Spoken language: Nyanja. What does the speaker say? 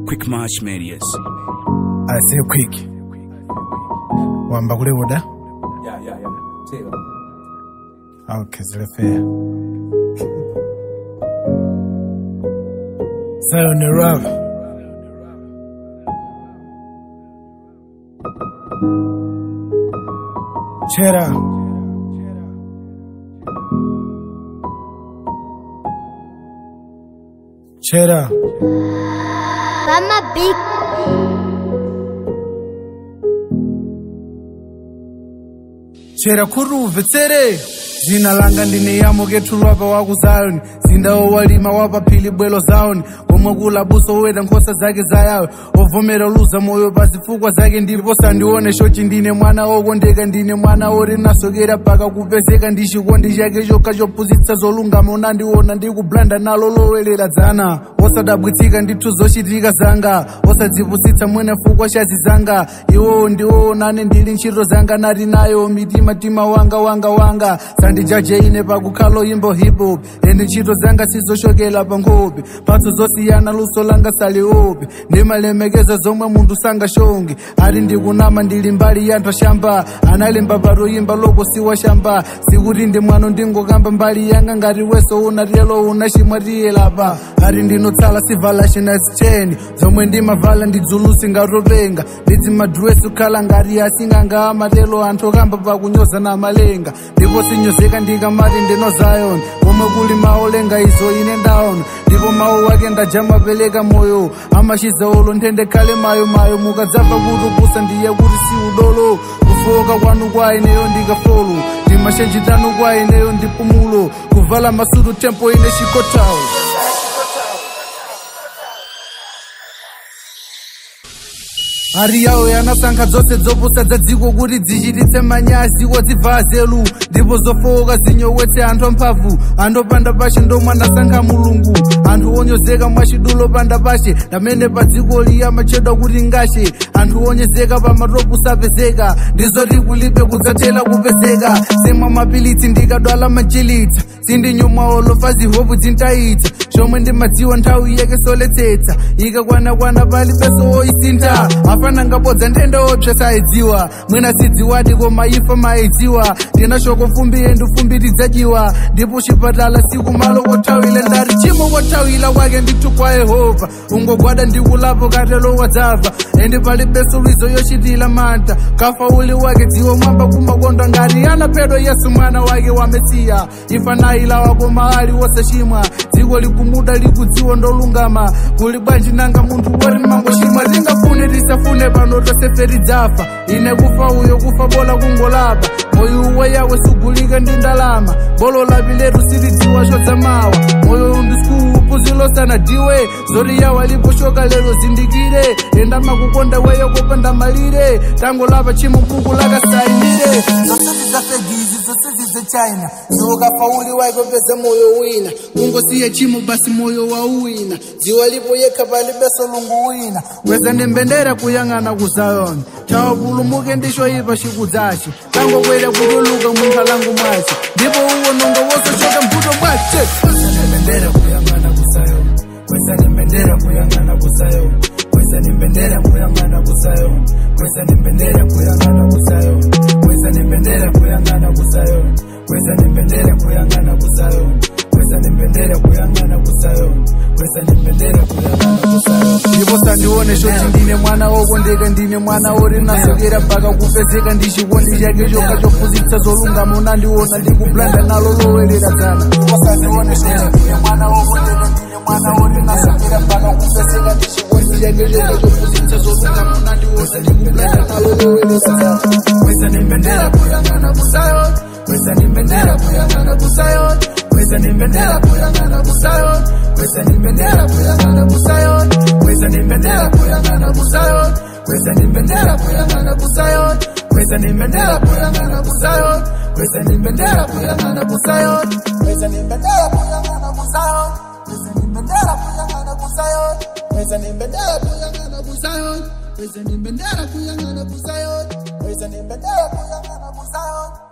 Quick March Medias. I say quick. Wamba kule woda? Yeah. Tell. Okay, zile fair. Say on the rap. Chera. Chera. Mama big. Chera kuruve tsere. Zina langa ndine yamo getulwa pa waku Zion. Zindawo walima wapa phili bwelo zaoni. Omwakula buso weda nkhosa zake zayawe. Ovomera luza moyo pazifukwa zake ndipo sandione shochi ndine mwana okondeka ndine mwana ori nasokera paka kupezeka ndishikondi chake chokha chopusitsa zolungama unandiona ndikublanda nalo lowelela dzana. Osadabwitsika ndithu zochitika zanga. Osadzipusitsa mwene fukwa shazi zanga. Iwowo ndiwowo nane ndili ntchito zanga nati nayo mitima wanga. Sandijaje ine pakukhalo imbo hip hop. Ende ntchito zanga sizoshokela pa nkhope. Patso zosiyana luso langa saliope. Ndimalemekeza zomwe munthu sangashonge. Ari ndikunama ndili mbali ya anthu ashamba. Analemba paroyimba loko siwa shamba. Sikuti ndi mwano ndingokamba mbali yanga ngati weso unatelo unachimwatiye lapa. Ari ndinotsala sivala cheni. Zomwe ndimavala ndidzulusi ngatopenga. Ndidzimadresu khala ngati asinganga amatelo anthu okamba pakunyoza na malenga. Ndipo sinyozeka ndikamati ndino Zion. Komwe kuli maolenga izo ine ndaona. Ndipo mawu wake ndajamapeleka moyo. Amashiza olo ntende khale mayo mukadzamva kutupusa ndiye kuti si udolo. Kufoka kwanu kwa ineyo ndikafolo. Ndimashenjitanu kwa ineyo ndipumulo. Kuvala masutu tempo ine shikotawo. Ari yawo yanasankha dzose dzopusa dzadziko kuti dzichititse manyazi odzibva zelu. Ndipo zofowoka zinyowetse anthu amphamvu. Andopanda pashe ndomwe anasankha mulungu. Anthu onyozeka mwachidulo panda pashe. Ndamene pa dziko liya machedwa kuti ngashe. Anthu onyezeka pa matopu sapezeka. Ndizoti kulibe kudzatela kupezeka. Semwa mapilitsi ndikadwala majilitsa. Sindinyumwa olofa zihopu dzintayitsa. Shomwe ndimadziwa nthawi yake soletsetsa. Ikakwana pali peso oisinta. Apana ngabodza ntenda opsa saidziwa. Mwina sidziwadi koma ifa maidziwa. Tina shoko fumbi yendu fumbi tidzajiwa. Ndipo chipatala siku malo kothawile ndari chimo kothawila wake ndithu kwa Yehova. Ungogwada ndikulapo katelo wadzava. Endi pali beso lwizo yochitila manta. Kafa uli wake dziwo mwamba kumakonda ngati anaphedwa Yesu mwana wake wa Mesiya. Ifa naila wako mahali wosachimwa. Dziko likumuda likudziwa ndolungama. Kuli bwanji nanga munthu wori mangochimwa. Tingafune tisafune pano toseferi dzafa. Ine kufa uyo kufa bola kungolapa. Moyo uwe yawe sugulika ndi ndalama. Bolo lapi letu silidziwa chodzamawa. Moyo undisku upuzilo sana diwe. Zori yawa lipo shoka lero zindikire. Enda makukonda weyo kopanda malire. Tango lapa chimo mpuku laka sainire. Zosezi za fegizi, zosezi za China. Zoka fauli waiko pesa moyo wina. Mungo siye chimo basi moyo wa uwina. Ziwa lipo yeka pali beso lungu wina. Weza nembendera kuyangana ku Zion. Chawa pulumuke ndisho ipa shikudzashi. Tango kwera kuduluka munkalangu mwachi. Ndipo uwo nongo woso choka mputo mwache. Weza nembendera kuyangana ku Zion. Weza nembendera kuyangana ku Zion. Weza nembendera kuyangana ku Zion. Weza nembendera kuyangana ku Zion. Weza nembendera kuyangana ku Zion. Weza nembendera kuyangana ku Zion. Weza nembendera kuyangana ku Zion. Weza nembendera kuyangana ku Zion. Ndipo sandione shoti ndine mwana okondeka ndine mwana ori nasokera paka kupezeka ndishikondi chake chokha chopusitsa zolungama unandiona ndikublanda nalo lowelela dzana. Ndipo sandione shoti ndine mwana okondeka ndine mwana ori nasokera paka kupezeka ndishikondi chake chokha chopusitsa zolungama unandiona ndikublanda nalo lowelela dzana. Weza nembendera kuyangana ku Zion. Weza nembendera kuyangana ku Zion. Weza nembendera kuyangana ku Zion. Weza nembendera kuyangana ku Zion. Weza nembendera kuyangana ku Zion. Weza nembendera kuyangana ku Zion. Weza nembendera kuyangana ku Zion. Weza nembendera kuyangana ku Zion. Weza nembendera kuyangana ku Zion. Weza nembendera kuyangana ku Zion. Weza nembendera kuyangana ku Zion. Weza nembendera kuyangana ku Zion. Weza nembendera kuyangana ku Zion.